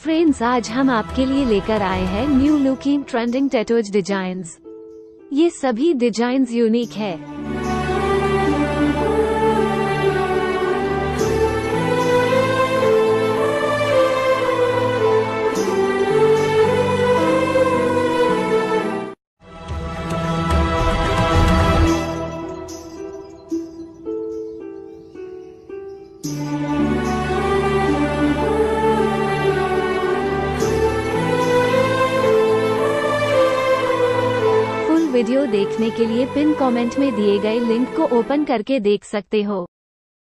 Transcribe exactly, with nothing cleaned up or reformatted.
Friends, आज हम आपके लिए लेकर आए हैं new looking trending tattoos designs. ये सभी डिजाइन्स यूनिक है। वीडियो देखने के लिए पिन कमेंट में दिए गए लिंक को ओपन करके देख सकते हो।